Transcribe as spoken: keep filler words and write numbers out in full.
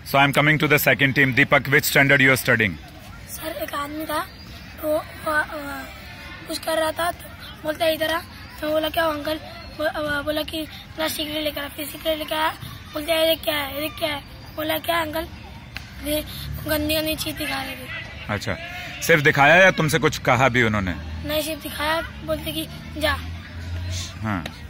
So I'm coming to the second team. Deepak, which standard you are studying? Sir एक आदमी था तो कुछ कर रहा था तो बोलता है इधर आ, तो बोला क्या अंकल, बोला कि ना सिगरेट लेकर आ, फिर सिगरेट लेकर आया, बोलते है ये क्या है, ये क्या है, बोला क्या अंकल, गंदी गंदी चीज दिखा रहे थे। अच्छा, सिर्फ दिखाया या तुमसे कुछ कहा भी उन्होंने? नहीं, सिर्फ दिखाया, बोलते कि जा। हाँ।